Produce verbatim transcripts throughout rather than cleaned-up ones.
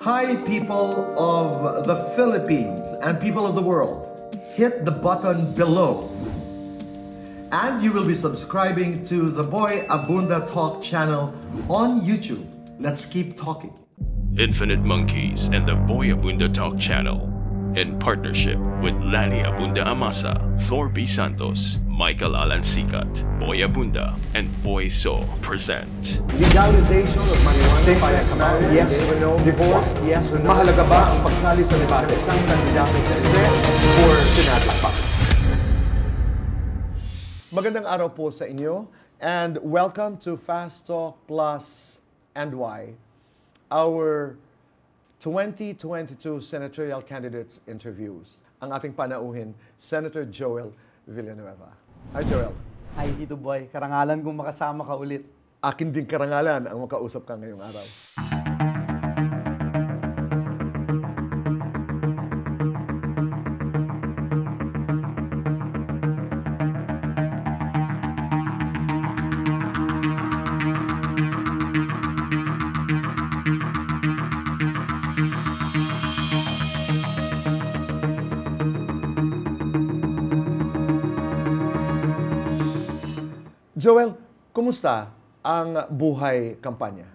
Hi, people of the Philippines and people of the world. Hit the button below. And you will be subscribing to the Boy Abunda Talk channel on YouTube. Let's keep talking. Infinite Monkeys and the Boy Abunda Talk channel, in partnership with Lani Abunda Amasa, Thor B. Santos, Michael Alan Sikat, Boy Abunda, and Boy So present Legalization of marijuana. Same-sex marriage, yes or no? Divorce, yes or no? Mahalaga ba ang pagsali sa debate? Isang kandidato sa Senate or Senado pa? Magandang araw po sa inyo and welcome to Fast Talk Plus and Why, our twenty twenty-two Senatorial Candidates Interviews. Ang ating panauhin, Senator Joel Villanueva. Hi, Joel. Hi, Tito Boy. Karangalan kong makasama ka ulit. Akin din karangalan ang makausap ka ngayong araw. Joel, kumusta ang buhay kampanya?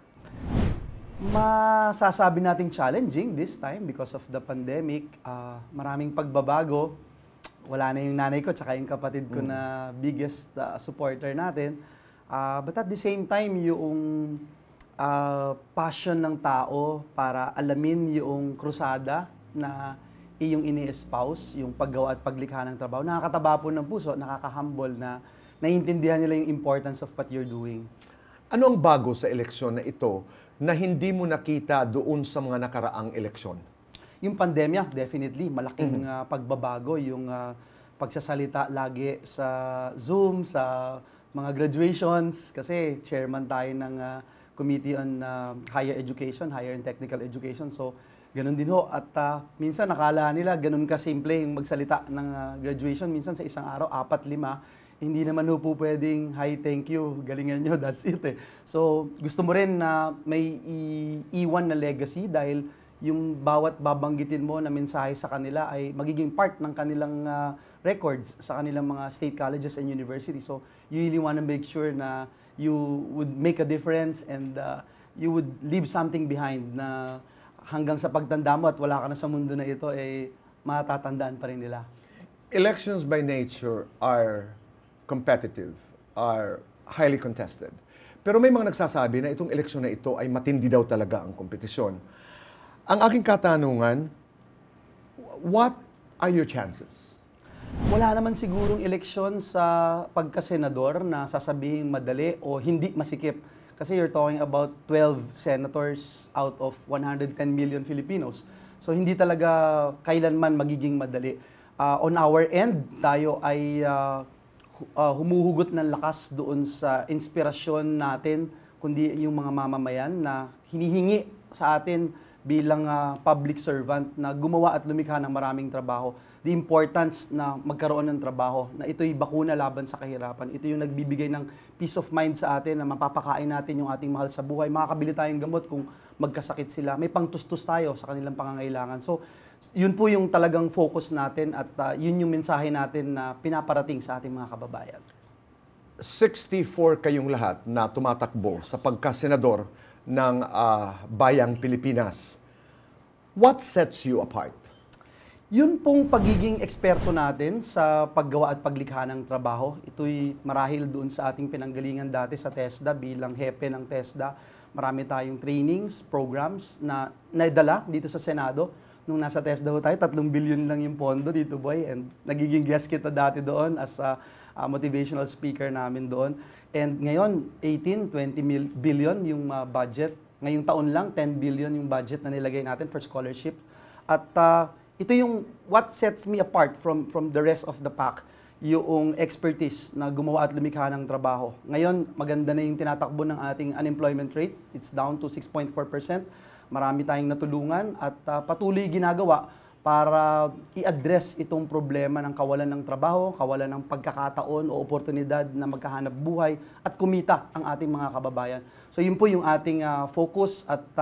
Masasabi nating challenging this time because of the pandemic. Uh, maraming pagbabago. Wala na yung nanay ko tsaka yung kapatid ko mm. na biggest uh, supporter natin. Uh, but at the same time, yung uh, passion ng tao para alamin yung krusada na iyong ini-espouse, yung paggawa at paglikha ng trabaho, nakakataba po ng puso, nakaka-humble na naiintindihan nila yung importance of what you're doing. Ano ang bago sa eleksyon na ito na hindi mo nakita doon sa mga nakaraang eleksyon? Yung pandemya, definitely. Malaking mm-hmm. uh, pagbabago. Yung uh, pagsasalita lagi sa Zoom, sa mga graduations. Kasi chairman tayo ng uh, Committee on uh, Higher Education, Higher and Technical Education. So, ganun din ho. At uh, minsan nakala nila, ganun kasimple yung magsalita ng uh, graduation. Minsan sa isang araw, apat, lima. Hindi naman ho po pwedeng, hi, thank you, galingan nyo, that's it eh. So, gusto mo rin na may iiwan na legacy dahil yung bawat babanggitin mo na mensahe sa kanila ay magiging part ng kanilang uh, records sa kanilang mga state colleges and universities. So, you really want to make sure na you would make a difference and uh, you would leave something behind na hanggang sa pagtanda mo at wala ka na sa mundo na ito, eh, matatandaan pa rin nila. Elections by nature are competitive, are highly contested. Pero may mga nagsasabi na itong eleksyon na ito ay matindi daw talaga ang kompetisyon. Ang aking katanungan, what are your chances? Wala naman sigurong eleksyon sa pagkasenador na sasabihin madali o hindi masikip. Kasi you're talking about twelve senators out of one hundred ten million Filipinos. So hindi talaga kailanman magiging madali. Uh, on our end, tayo ay uh, Uh, humuhugot ng lakas doon sa inspirasyon natin, kundi yung mga mamamayan na hinihingi sa atin bilang uh, public servant na gumawa at lumikha ng maraming trabaho. The importance na magkaroon ng trabaho, na ito'y bakuna laban sa kahirapan. Ito yung nagbibigay ng peace of mind sa atin na mapapakain natin yung ating mahal sa buhay. Makakabili tayong gamot kung magkasakit sila. May pangtustos tayo sa kanilang pangangailangan. So, yun po yung talagang focus natin at uh, yun yung mensahe natin na pinaparating sa ating mga kababayan. sixty-four kayong lahat na tumatakbo sa pagkasenador ng uh, Bayang Pilipinas. What sets you apart? Yun pong pagiging eksperto natin sa paggawa at paglikha ng trabaho. Ito'y marahil doon sa ating pinanggalingan dati sa TESDA bilang hepe ng TESDA. Marami tayong trainings, programs na naidala dito sa Senado. Nung nasa TESDA ho tayo, tatlong bilyon lang yung pondo dito, boy. And nagiging guest kita dati doon as a, a motivational speaker namin doon. And ngayon, eighteen, twenty billion yung uh, budget. Ngayong taon lang, ten billion yung budget na nilagay natin for scholarship. At uh, ito yung what sets me apart from, from the rest of the pack, yung expertise na gumawa at lumikha ng trabaho. Ngayon, maganda na yung tinatakbo ng ating unemployment rate. It's down to six point four percent. Marami tayong natulungan at uh, patuloy ginagawa para i-address itong problema ng kawalan ng trabaho, kawalan ng pagkakataon o oportunidad na magkahanap buhay at kumita ang ating mga kababayan. So yun po yung ating uh, focus at uh,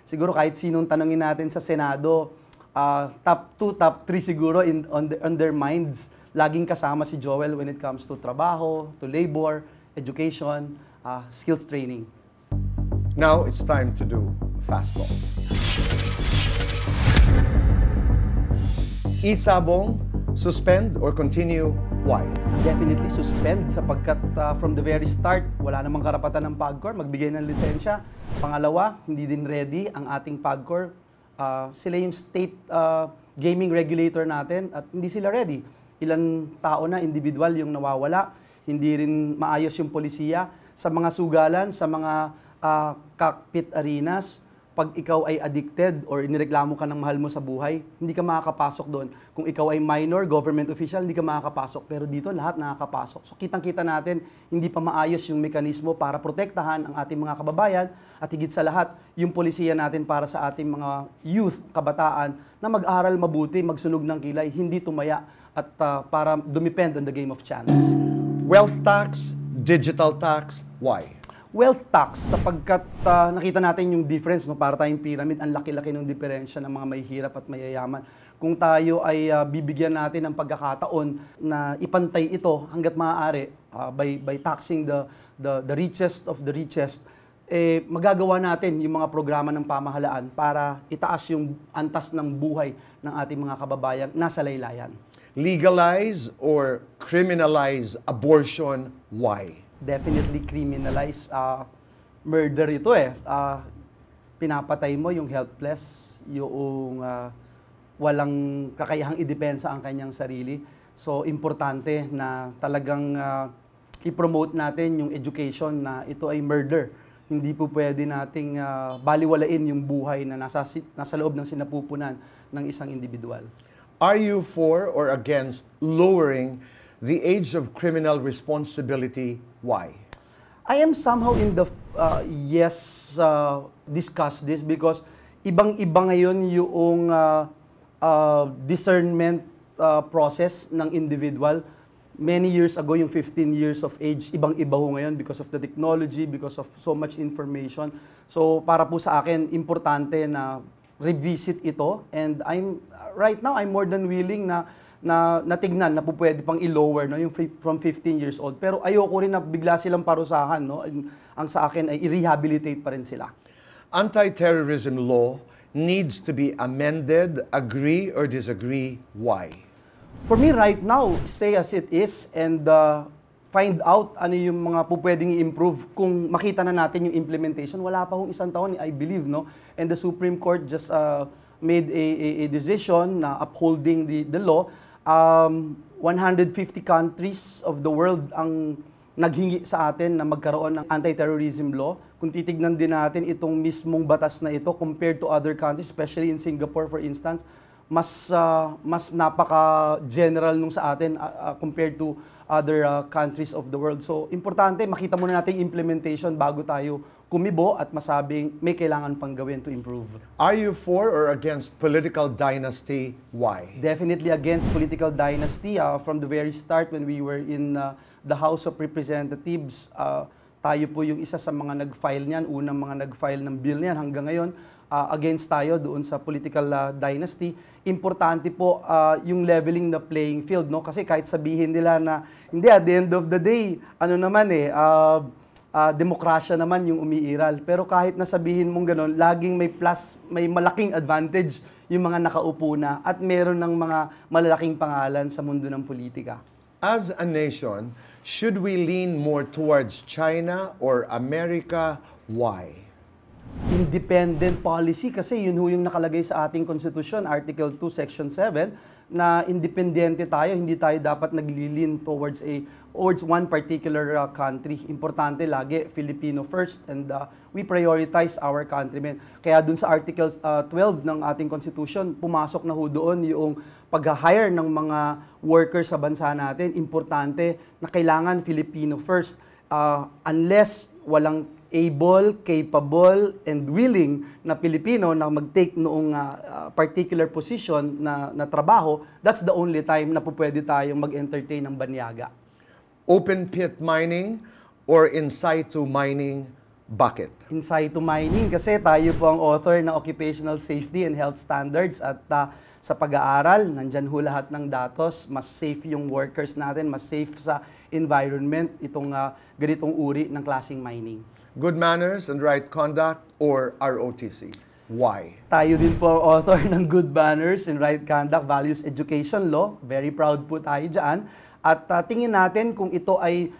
siguro kahit sinong tanongin natin sa Senado, uh, top two, top three siguro in, on, the, on their minds, laging kasama si Joel when it comes to trabaho, to labor, education, uh, skills training. Now it's time to do Fast Talk. Isabong, suspend or continue? Why? Definitely suspend sapagkat uh, from the very start, wala namang karapatan ng PAGCOR magbigay ng lisensya. Pangalawa, hindi din ready ang ating PAGCOR. Uh, sila yung state uh, gaming regulator natin at hindi sila ready. Ilan tao na, individual yung nawawala. Hindi rin maayos yung polisiya. Sa mga sugalan, sa mga uh, cockpit arenas, pag ikaw ay addicted or inireklamo ka ng mahal mo sa buhay, hindi ka makakapasok doon. Kung ikaw ay minor, government official, hindi ka makakapasok. Pero dito, lahat nakakapasok. So, kitang-kita natin, hindi pa maayos yung mekanismo para protektahan ang ating mga kababayan at higit sa lahat, yung polisiya natin para sa ating mga youth, kabataan, na mag-aral mabuti, magsunog ng kilay, hindi tumaya at uh, para dumepend on the game of chance. Wealth tax, digital tax, why? Wealth tax, sapagkat uh, nakita natin yung difference, no, para tayong pyramid, ang laki-laki ng diferensya ng mga may hirap at mayayaman. Kung tayo ay uh, bibigyan natin ng pagkakataon na ipantay ito hanggat maaari uh, by, by taxing the, the, the richest of the richest, eh, magagawa natin yung mga programa ng pamahalaan para itaas yung antas ng buhay ng ating mga kababayan nasa laylayan. Legalize or criminalize abortion, why? Definitely criminalize. Uh, murder ito eh. Uh, pinapatay mo yung helpless, yung uh, walang kakayahang idepensa ang kanyang sarili. So, importante na talagang uh, i-promote natin yung education na ito ay murder. Hindi po pwede nating uh, baliwalain yung buhay na nasa, nasa loob ng sinapupunan ng isang individual. Are you for or against lowering the age of criminal responsibility? Why? I am somehow in the uh, yes uh, discuss this because ibang-iba ngayon yung uh, uh, discernment uh, process ng individual. Many years ago, yung fifteen years of age, ibang-iba ho ngayon because of the technology, because of so much information. So para po sa akin, importante na revisit ito, and I'm right now I'm more than willing na na natignan na po pwede pang i-lower, no, yung from fifteen years old. Pero ayoko rin na bigla silang parusahan, no. Ang sa akin ay i-rehabilitate pa rin sila. Anti-terrorism law needs to be amended. Agree or disagree? Why? For me right now, stay as it is and uh, find out ano yung mga po pwedeng i-improve. Kung makita na natin yung implementation, wala pa hong isang taon, I believe, no. And the Supreme Court just uh, made a, a, a decision na upholding the, the law. Um, one hundred fifty countries of the world ang naghingi sa atin na magkaroon ng anti-terrorism law. Kung titignan din natin itong mismong batas na ito compared to other countries, especially in Singapore for instance, mas uh, mas napaka-general nung sa atin uh, uh, compared to other uh, countries of the world. So, importante, makita muna natin implementation bago tayo kumibo at masabing may kailangan pang gawin to improve. Are you for or against political dynasty? Why? Definitely against political dynasty. Uh, from the very start when we were in uh, the House of Representatives, uh, tayo po yung isa sa mga nag-file niyan, unang mga nag-file ng bill niyan hanggang ngayon. Uh, against tayo doon sa political uh, dynasty. Importante po uh, yung leveling the playing field, no? Kasi kahit sabihin nila na hindi, at the end of the day, ano naman eh, uh, uh, demokrasya naman yung umiiral. Pero kahit nasabihin mong gano'n, laging may plus, may malaking advantage yung mga nakaupo na at meron ng mga malalaking pangalan sa mundo ng politika. As a nation, should we lean more towards China or America? Why? Independent policy kasi yun ho yung nakalagay sa ating konstitusyon, Article two, Section seven, na independente tayo, hindi tayo dapat naglilin towards a towards one particular uh, country. Importante lagi, Filipino first, and uh, we prioritize our countrymen. Kaya dun sa Article uh, twelve ng ating konstitusyon, pumasok na ho doon yung pag-hire ng mga workers sa bansa natin. Importante na kailangan Filipino first. Uh, unless walang able, capable, and willing na Pilipino na mag-take noong uh, uh, particular position na, na trabaho, that's the only time na po pwede tayong mag-entertain ng banyaga. Open pit mining or in situ mining? Bakit? Insight to mining kasi tayo po ang author ng Occupational Safety and Health Standards at uh, sa pag-aaral, nandyan ho lahat ng datos, mas safe yung workers natin, mas safe sa environment itong uh, ganitong uri ng klaseng mining. Good manners and right conduct or R O T C? Why? Tayo din po ang author ng Good Manners and Right Conduct Values Education Law. Very proud po tayo dyan. At uh, tingin natin kung ito ay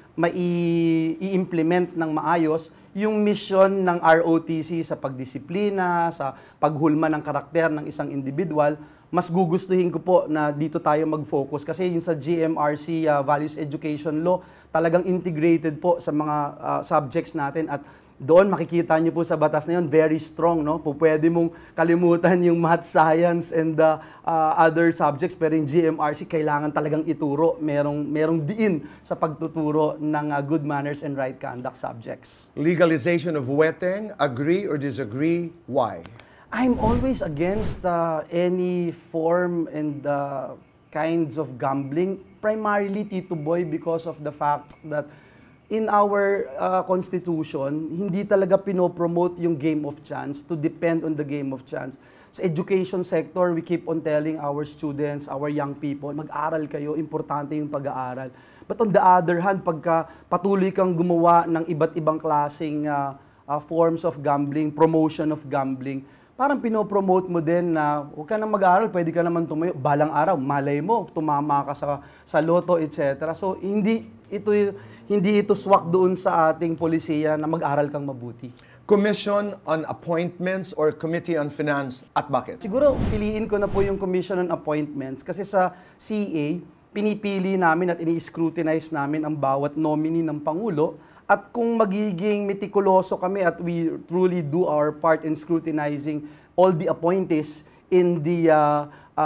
mai-implement ng maayos yung mission ng R O T C sa pagdisiplina, sa paghulma ng karakter ng isang individual, mas gugustuhin ko po na dito tayo mag-focus kasi yung sa G M R C uh, Values Education Law talagang integrated po sa mga uh, subjects natin at doon makikita niyo po sa batas na yun, very strong, no? Po pwede mong kalimutan yung math, science, and the uh, other subjects, pero yung G M R C kailangan talagang ituro. Merong, merong diin sa pagtuturo ng uh, good manners and right conduct subjects. Legalization of weteng, agree or disagree? Why? I'm always against uh, any form and uh, kinds of gambling, primarily, Tito Boy, because of the fact that in our uh, constitution, hindi talaga pinopromote yung game of chance to depend on the game of chance. Sa education sector, we keep on telling our students, our young people, mag-aral kayo, importante yung pag-aaral. But on the other hand, pagka patuloy kang gumawa ng iba't ibang klaseng uh, uh, forms of gambling, promotion of gambling, parang pinopromote mo din na huwag ka nang mag-aaral, pwede ka naman tumayo. Balang araw, malay mo, tumama ka sa, sa loto, et cetera. So, hindi ito hindi ito swak doon sa ating polisiya na mag-aral kang mabuti. Commission on Appointments or Committee on Finance at bakit? Siguro piliin ko na po yung Commission on Appointments kasi sa C A, pinipili namin at ini-scrutinize namin ang bawat nominee ng Pangulo at kung magiging metikuloso kami at we truly do our part in scrutinizing all the appointees in the uh,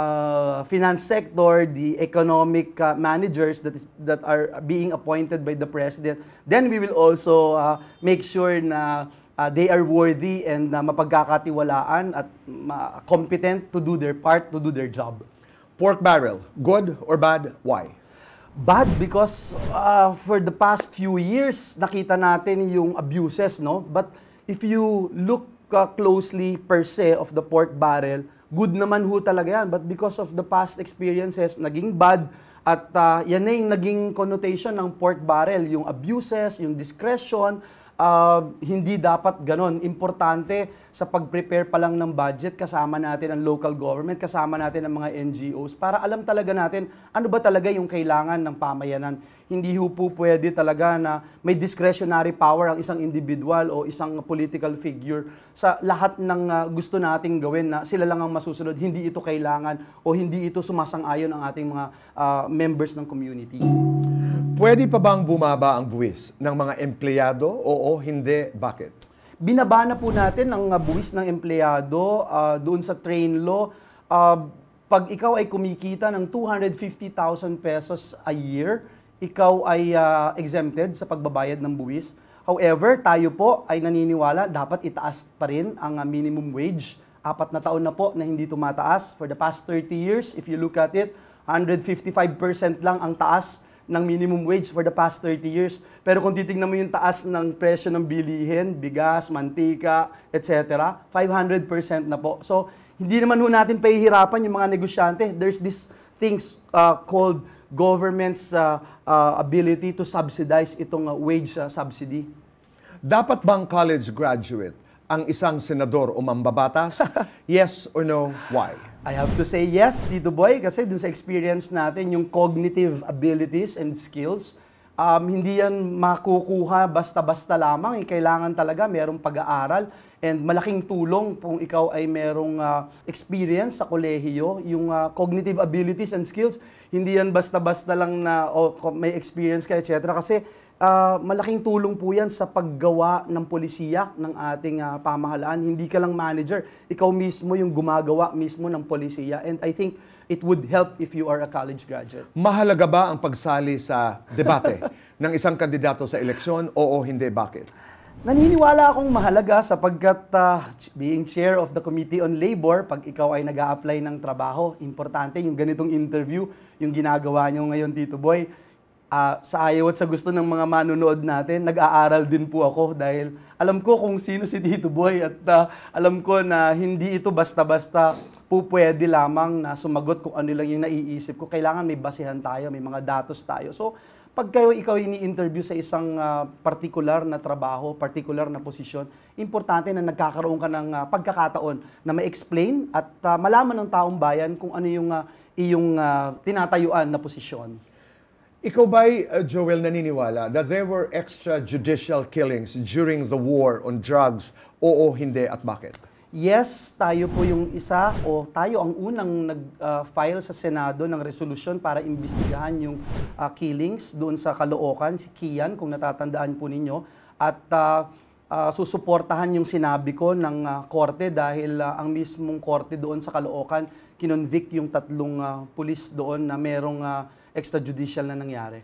uh, finance sector, the economic uh, managers that is that are being appointed by the president, then we will also uh, make sure na uh, they are worthy and uh, mapagkakatiwalaan at uh, competent to do their part, to do their job. Pork barrel, good or bad? Why? Bad because uh, for the past few years, nakita natin yung abuses, no? But if you look uh, closely per se of the pork barrel, good naman ho talaga yan. But because of the past experiences, naging bad. At uh, yan na yung naging connotation ng pork barrel. Yung abuses, yung discretion, uh, hindi dapat ganon. Importante sa pag-prepare pa lang ng budget, kasama natin ang local government, kasama natin ang mga N G Os, para alam talaga natin ano ba talaga yung kailangan ng pamayanan. Hindi ho po pwede talaga na may discretionary power ang isang individual o isang political figure sa lahat ng uh, gusto nating gawin na sila lang ang masusunod. Hindi ito kailangan o hindi ito sumasang-ayon ang ating mga uh, members ng community. Pwede pa bang bumaba ang buwis ng mga empleyado? Oo, hindi. Bakit? Binaba na po natin ang uh, buwis ng empleyado uh, doon sa train law. Uh, pag ikaw ay kumikita ng two hundred fifty thousand pesos a year, ikaw ay uh, exempted sa pagbabayad ng buwis. However, tayo po ay naniniwala dapat itaas pa rin ang uh, minimum wage. Apat na taon na po na hindi tumataas. For the past thirty years, if you look at it, one hundred fifty-five percent lang ang taas ng minimum wage for the past thirty years. Pero kung titingnan mo yung taas ng presyo ng bilihin, bigas, mantika, et cetera, five hundred percent na po. So, hindi naman ho natin pahihirapan yung mga negosyante. There's this things uh, called government's uh, uh, ability to subsidize itong uh, wage uh, subsidy. Dapat bang college graduate ang isang senador o mambabatas? Yes or no? Why? I have to say yes, Tito Boy, kasi dun sa experience natin, yung cognitive abilities and skills, um, hindi yan makukuha basta-basta lamang. Eh, kailangan talaga merong pag-aaral and malaking tulong kung ikaw ay merong uh, experience sa kolehiyo. Yung uh, cognitive abilities and skills, hindi yan basta-basta lang na oh, may experience ka, et cetera. Kasi uh, malaking tulong po yan sa paggawa ng polisiya ng ating uh, pamahalaan. Hindi ka lang manager, ikaw mismo yung gumagawa mismo ng polisiya. And I think it would help if you are a college graduate. Mahalaga ba ang pagsali sa debate ng isang kandidato sa eleksyon? Oo, hindi. Bakit? Naniniwala akong mahalaga sapagkat uh, being chair of the Committee on Labor, pag ikaw ay nag-a-apply ng trabaho, importante yung ganitong interview, yung ginagawa nyo ngayon, Tito Boy. uh, sa ayaw at sa gusto ng mga manonood natin, nag-aaral din po ako dahil alam ko kung sino si Tito Boy at uh, alam ko na hindi ito basta-basta po pwede lamang na sumagot kung ano lang yung naiisip ko. Kailangan may basihan tayo, may mga datos tayo. So, pag kayo ikaw ini-interview sa isang uh, particular na trabaho, particular na posisyon, importante na nagkakaroon ka ng uh, pagkakataon na ma-explain at uh, malaman ng taong bayan kung ano yung uh, iyong uh, tinatayuan na posisyon. Ikaw ba'y, uh, Joel, naniniwala that there were extrajudicial killings during the war on drugs? Oo, hindi, at bakit? Yes, tayo po yung isa o tayo ang unang nag-file uh, sa Senado ng resolusyon para imbestigahan yung uh, killings doon sa Caloocan, si Kian, kung natatandaan po ninyo. At uh, uh, susuportahan yung sinabi ko ng uh, korte dahil uh, ang mismong korte doon sa Caloocan, kinonvict yung tatlong uh, pulis doon na merong uh, extrajudicial na nangyari.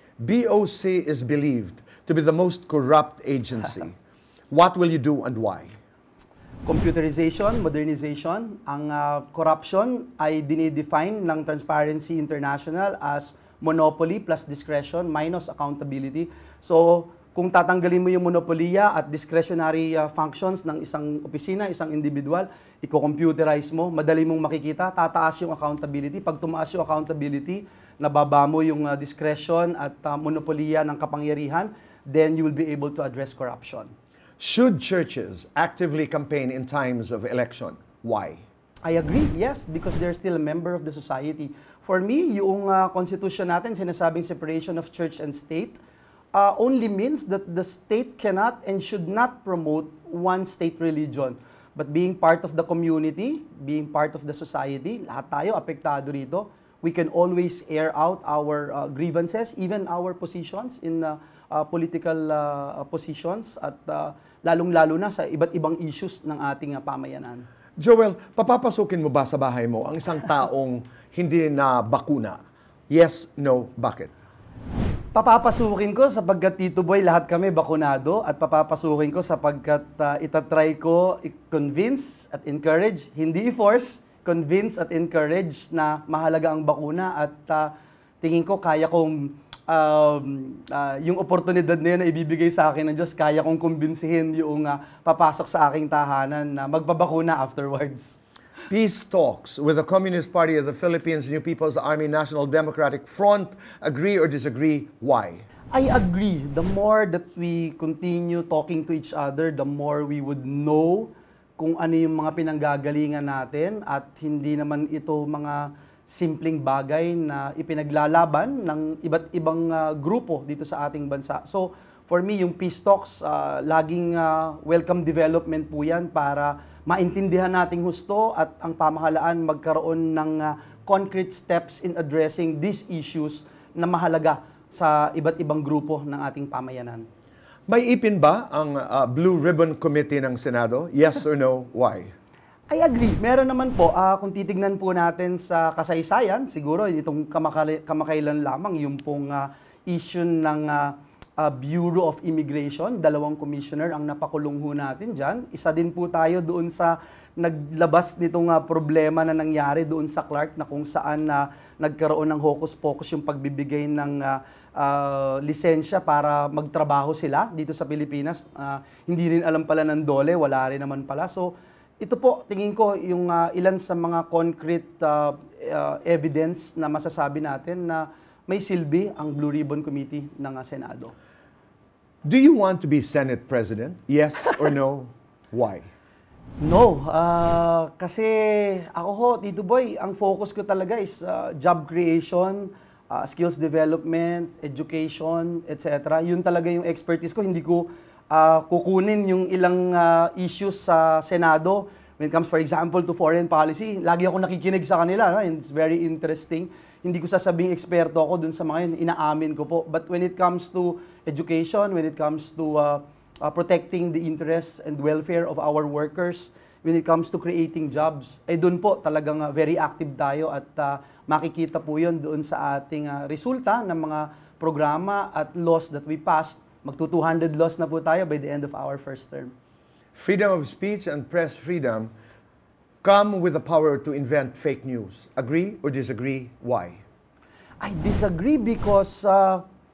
B O C is believed to be the most corrupt agency. What will you do and why? Computerization, modernization. Ang uh, corruption ay dinidefine ng Transparency International as monopoly plus discretion minus accountability. So, kung tatanggalin mo yung monopoliya at discretionary uh, functions ng isang opisina, isang individual, i-computerize mo, madali mong makikita, tataas yung accountability. Pag tumaas yung accountability, nababa mo yung uh, discretion at uh, monopoliya ng kapangyarihan, then you will be able to address corruption. Should churches actively campaign in times of election? Why? I agree, yes, because they're still a member of the society. For me, yung uh, constitution natin, sinasabing separation of church and state, uh, only means that the state cannot and should not promote one state religion. But being part of the community, being part of the society, lahat tayo apektado rito. We can always air out our uh, grievances, even our positions in uh, uh, political uh, positions at uh, lalong-lalo na sa iba't ibang issues ng ating uh, pamayanan. Joel, papapasukin mo ba sa bahay mo ang isang taong hindi na bakuna? Yes, no, bakit? Papapasukin ko sapagkat Tito Boy, lahat kami bakunado at papapasukin ko sapagkat uh, itatry ko i-convince at encourage, hindi i-force, convince at encourage na mahalaga ang bakuna at uh, tingin ko kaya kong um, uh, yung oportunidad na yun na ibibigay sa akin ng Diyos, kaya kong kumbinsihin yung uh, papasok sa aking tahanan na magbabakuna afterwards. Peace talks with the Communist Party of the Philippines, New People's Army, National Democratic Front, agree or disagree? Why? I agree. The more that we continue talking to each other, the more we would know kung ano yung mga pinanggagalingan natin at hindi naman ito mga simpleng bagay na ipinaglalaban ng iba't ibang uh, grupo dito sa ating bansa. So, for me, yung peace talks, uh, laging uh, welcome development po yan para maintindihan nating husto at ang pamahalaan magkaroon ng uh, concrete steps in addressing these issues na mahalaga sa iba't ibang grupo ng ating pamayanan. May ipin ba ang uh, Blue Ribbon Committee ng Senado? Yes or no? Why? I agree. Meron naman po. Uh, kung titignan po natin sa kasaysayan, siguro itong kamakali, kamakailan lamang yung pong uh, issue ng uh, uh, Bureau of Immigration. Dalawang commissioner ang napakulong ho natin dyan. Isa din po tayo doon sa naglabas nitong uh, problema na nangyari doon sa Clark na kung saan uh, nagkaroon ng hocus-pocus yung pagbibigay ng uh, uh, lisensya para magtrabaho sila dito sa Pilipinas. Uh, hindi rin alam pala ng dole, wala rin naman pala. So, ito po, tingin ko, yung uh, ilan sa mga concrete uh, uh, evidence na masasabi natin na may silbi ang Blue Ribbon Committee ng uh, Senado. Do you want to be Senate President? Yes or no? Why? No, uh, kasi ako ho, Tito Boy, ang focus ko talaga is uh, job creation, uh, skills development, education, et cetera. Yun talaga yung expertise ko. Hindi ko uh, kukunin yung ilang uh, issues sa Senado when it comes, for example, to foreign policy. Lagi ako nakikinig sa kanila. No? It's very interesting. Hindi ko sasabing eksperto ako dun sa mga yun. Inaamin ko po. But when it comes to education, when it comes to uh, Uh, protecting the interests and welfare of our workers, when it comes to creating jobs, ay doon po talagang uh, very active tayo at uh, makikita po yun doon sa ating uh, resulta ng mga programa at laws that we passed. Magto two hundred laws na po tayo by the end of our first term. Freedom of speech and press freedom come with the power to invent fake news. Agree or disagree? Why? I disagree because uh,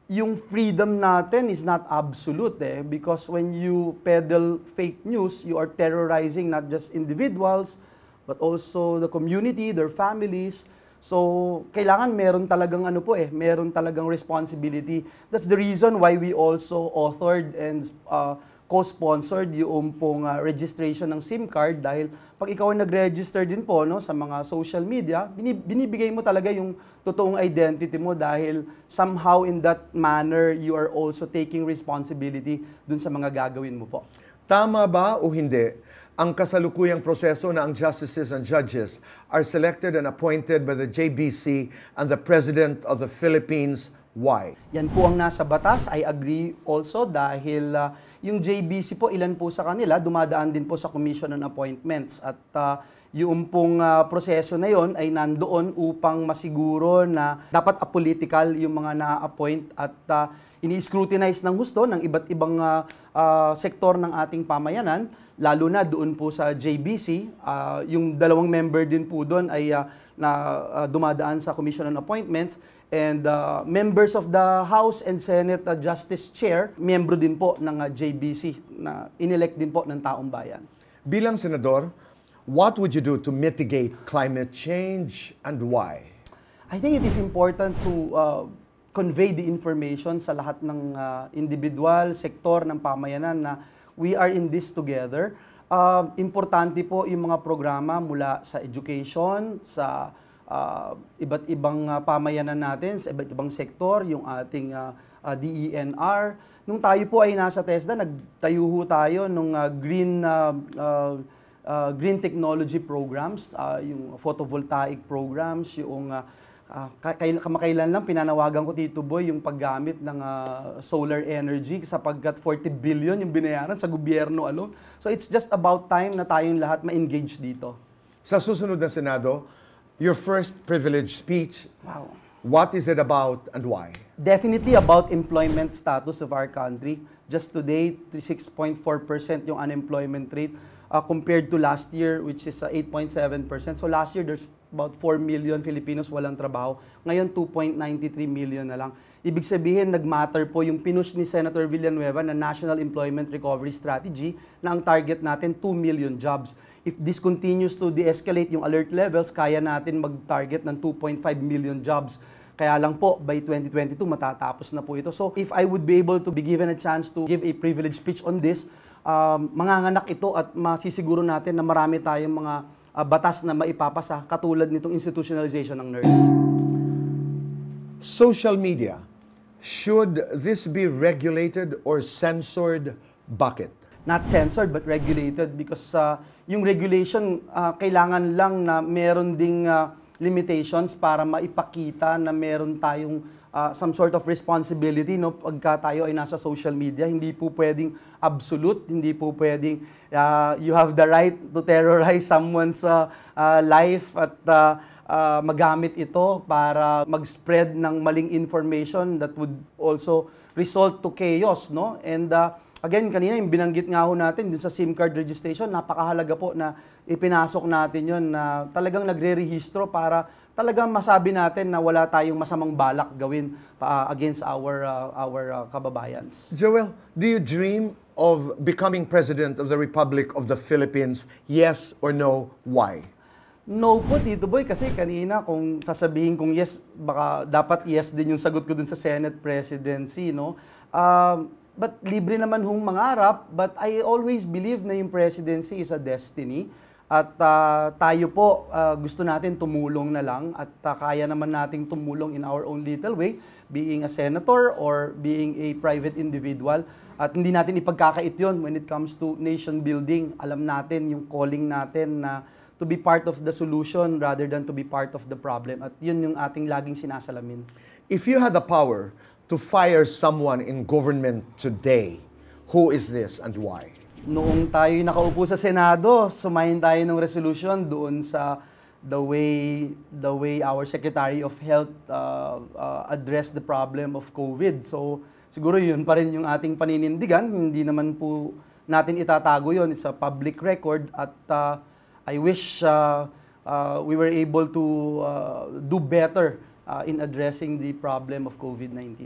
yung freedom natin is not absolute eh, because when you peddle fake news, you are terrorizing not just individuals, but also the community, their families. So, kailangan meron talagang ano po eh, meron talagang responsibility. That's the reason why we also authored and uh, co-sponsored yung pong uh, registration ng SIM card dahil pag ikaw ay nag-register din po no, sa mga social media, binibigay mo talaga yung totoong identity mo dahil somehow in that manner, you are also taking responsibility dun sa mga gagawin mo po. Tama ba o hindi ang kasalukuyang proseso na ang justices and judges are selected and appointed by the J B C and the President of the Philippines? Why? Yan po ang nasa batas. I agree also dahil uh, yung J B C po, ilan po sa kanila, dumadaan din po sa Commission on Appointments. At uh, yung pong uh, proseso na yon ay nandoon upang masiguro na dapat apolitical yung mga na-appoint at uh, ini-scrutinize ng gusto ng iba't ibang uh, uh, sektor ng ating pamayanan, lalo na doon po sa J B C. Uh, yung dalawang member din po doon ay uh, na uh, dumadaan sa Commission on Appointments. And uh, members of the House and Senate uh, Justice Chair, miyembro din po ng uh, J B C na inelect din po ng taong bayan. Bilang senador, what would you do to mitigate climate change and why? I think it is important to uh, convey the information sa lahat ng uh, individual, sektor ng pamayanan na we are in this together. Uh, importante po yung mga programa mula sa education, sa Uh, iba't ibang uh, pamayanan natin, sa iba't ibang sektor, yung ating uh, uh, D E N R. Nung tayo po ay nasa TESDA, nagtayo ho tayo ng uh, green, uh, uh, uh, green technology programs, uh, yung photovoltaic programs, yung uh, uh, kamakailan lang pinanawagan ko Tito Boy yung paggamit ng uh, solar energy sapagkat forty billion yung binayaran sa gobyerno alone. So it's just about time na tayong lahat ma-engage dito. Sa susunod na Senado, your first privilege speech, wow. What is it about and why? Definitely about employment status of our country. Just today, six point four percent yung unemployment rate uh, compared to last year, which is uh, eight point seven percent. So last year, there's about four million Filipinos walang trabaho. Ngayon, two point nine three million na lang. Ibig sabihin, nag-matter po yung pinush ni Senator Villanueva na National Employment Recovery Strategy na ang target natin, two million jobs. If this continues to de-escalate yung alert levels, kaya natin mag-target ng two point five million jobs. Kaya lang po, by twenty twenty-two, matatapos na po ito. So, if I would be able to be given a chance to give a privilege speech on this, um, manganganak ito at masisiguro natin na marami tayong mga uh, batas na maipapasa, katulad nitong institutionalization ng nurse. Social media. Should this be regulated or censored? Bakit? Not censored but regulated because uh, yung regulation uh, kailangan lang na meron ding uh, limitations para maipakita na meron tayong uh, some sort of responsibility no pagka tayo ay nasa social media. Hindi po pwedeng absolute, hindi po pwedeng uh, you have the right to terrorize someone's uh, uh, life at uh, uh, magamit ito para mag-spread ng maling information that would also result to chaos, no? And uh, again, kanina yung binanggit nga ho natin dun sa SIM card registration, napakahalaga po na ipinasok natin yun na talagang nagre-rehistro para talagang masabi natin na wala tayong masamang balak gawin uh, against our uh, our uh, kababayans. Joel, do you dream of becoming President of the Republic of the Philippines? Yes or no? Why? No po, Tito Boy, kasi kanina kung sasabihin kong yes, baka dapat yes din yung sagot ko dun sa Senate presidency, no? Um, But libre naman hong mangarap, but I always believe na yung presidency is a destiny. At uh, tayo po, uh, gusto natin tumulong na lang at uh, kaya naman nating tumulong in our own little way, being a senator or being a private individual. At hindi natin ipagkakait yun when it comes to nation building. Alam natin yung calling natin na to be part of the solution rather than to be part of the problem. At yun yung ating laging sinasalamin. If you had the power to fire someone in government today, who is this and why? Noong tayo nakaupo sa Senado, sumayin tayo ng resolution doon sa the way the way our Secretary of Health uh, uh, addressed the problem of COVID. So siguro yun pa rin yung ating paninindigan. Hindi naman po natin itatago yun. It's a public record at uh, I wish uh, uh, we were able to uh, do better Uh, in addressing the problem of COVID nineteen.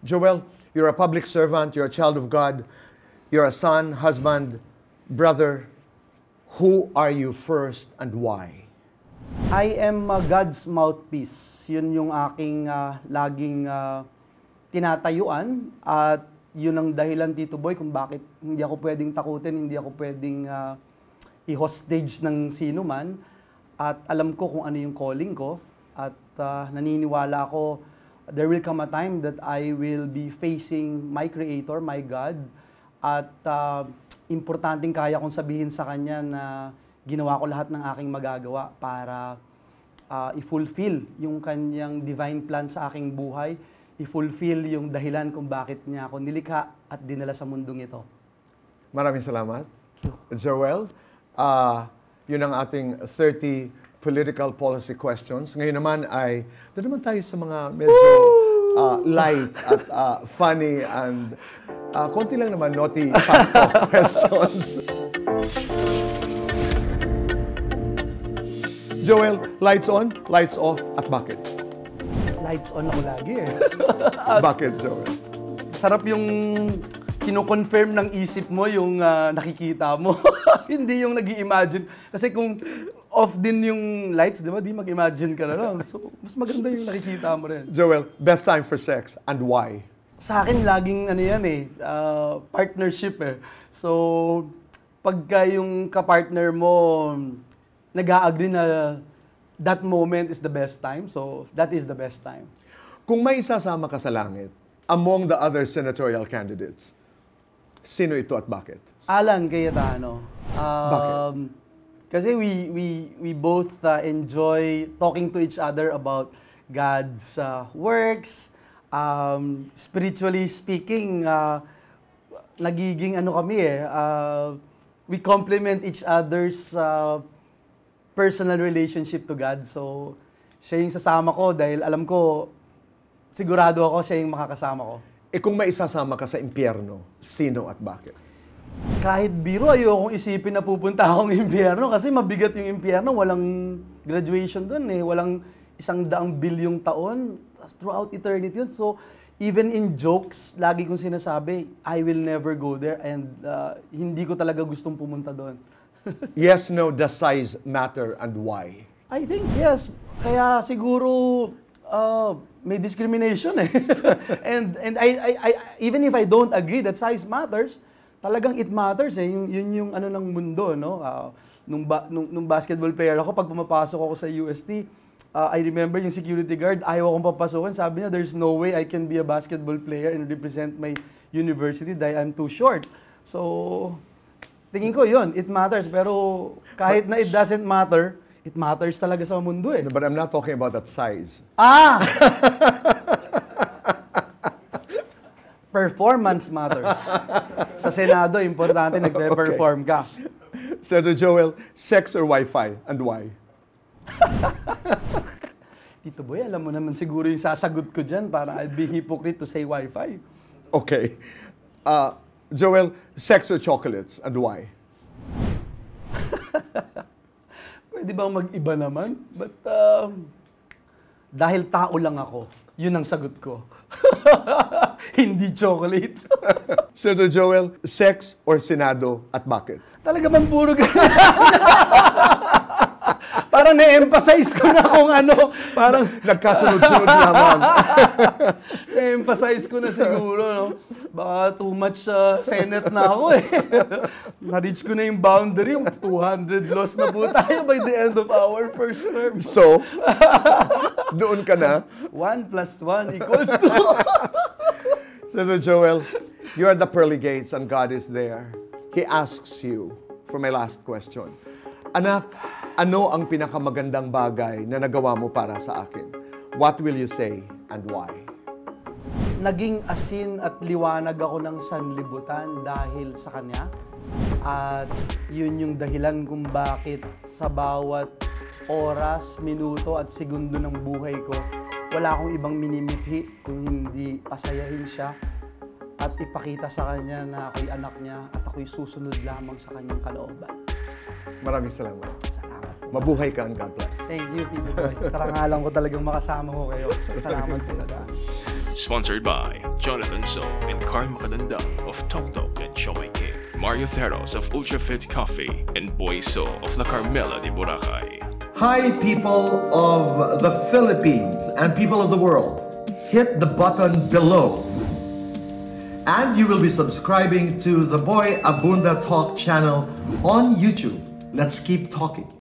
Joel, you're a public servant, you're a child of God, you're a son, husband, brother. Who are you first and why? I am uh, God's mouthpiece. Yun yung aking uh, laging uh, tinatayuan at yun ang dahilan, Tito Boy, kung bakit hindi ako pwedeng takutin, hindi ako pwedeng uh, i-hostage ng sino man. At alam ko kung ano yung calling ko at uh, naniniwala ako there will come a time that I will be facing my Creator, my God, at uh, importanteng kaya kong sabihin sa Kanya na ginawa ko lahat ng aking magagawa para uh, i-fulfill yung Kanyang divine plan sa aking buhay, i-fulfill yung dahilan kung bakit niya ako nilikha at dinala sa mundong ito. Maraming salamat. Joel, uh, yun ang ating thirty political policy questions. Ngayon naman ay, doon naman tayo sa mga medyo uh, light at uh, funny and uh, konti lang naman naughty fast talk questions. Joel, lights on, lights off, at bakit? Lights on ako lagi eh. Bakit, Joel? Sarap yung kino-confirm ng isip mo yung uh, nakikita mo. Hindi yung nag-i-imagine. Kasi kung off din yung lights, di ba? Di mag-imagine ka na lang. So, mas maganda yung nakikita mo rin. Joel, best time for sex and why? Sa akin, laging ano yan eh, uh, partnership eh. So, pagka yung kapartner mo, nag-a-agree na that moment is the best time, so that is the best time. Kung may isasama ka sa langit, among the other senatorial candidates, sino ito at bakit? Alan Cayetano. Um, Bakit? Kasi we we we both uh, enjoy talking to each other about God's uh, works. Um, spiritually speaking, uh, nagiging ano kami eh, uh, we complement each other's uh, personal relationship to God. So, siya yung sasama ko dahil alam ko, sigurado ako siya yung makakasama ko. E kung may isasama ka sa impyerno, sino at bakit? Kahit biro, ayokong isipin na pupunta akong impyerno kasi mabigat yung impyerno. Walang graduation doon eh. Walang isang daang bilyong taon. Throughout eternity yun. So, even in jokes, lagi kong sinasabi, I will never go there and uh, hindi ko talaga gustong pumunta doon. Yes, no, does size matter and why? I think yes. Kaya siguro uh, may discrimination eh. and and I, I, I even if I don't agree that size matters, talagang it matters eh. Yung, yun yung ano ng mundo, no? Uh, nung, ba, nung, nung basketball player ako, pag pumapasok ako sa U S T, uh, I remember yung security guard, ayaw akong papasukin. Sabi niya, there's no way I can be a basketball player and represent my university dahil I'm too short. So, tingin ko yun, it matters. Pero kahit na it doesn't matter, it matters talaga sa mundo eh. No, but I'm not talking about that size. Ah! Performance matters. Sa Senado, importante nagpe-perform ka. Senator Joel, sex or Wi-Fi and why? Tito Boy, alam mo naman siguro yung sasagot ko dyan para I'd be hypocrite to say Wi-Fi. Okay. Uh, Joel, sex or chocolates and why? Pwede bang mag-iba naman? But, um, dahil tao lang ako, yun ang sagot ko. Hindi chocolate. Senator Joel, sex or Senado at bakit? Talaga bang puro ganyan? Parang na-emphasize ko na kung ano. Parang nagkasunod-sunod naman. Na-emphasize ko na siguro, no? Baka too much uh, Senate na ako eh. Na-reach ko na yung boundary. two hundred loss na po tayo by the end of our first term. So, doon ka na. one plus one equals two. Senator Joel, you are the pearly gates and God is there. He asks you, for my last question, anak, ano ang pinakamagandang bagay na nagawa mo para sa akin? What will you say and why? Naging asin at liwanag ako ng sanlibutan dahil sa Kanya. At yun yung dahilan kung bakit sa bawat oras, minuto at segundo ng buhay ko, wala akong ibang minimithi kung hindi pasayahin siya at ipakita sa Kanya na ako'y anak niya at ako'y susunod lamang sa Kanyang kalooban. Maraming salamat. Salamat po. Mabuhay ka and God bless. Thank you, Tito Boy. Karangalan ko talagang makasama ko kayo. Salamat po talaga. Sponsored by Jonathan So and Carl Macadanda of Tok Tok and Choy King, Mario Theros of Ultra Fit Coffee, and Boy So of La Carmela de Boracay. Hi, people of the Philippines and people of the world. Hit the button below. And you will be subscribing to the Boy Abunda Talk channel on YouTube. Let's keep talking.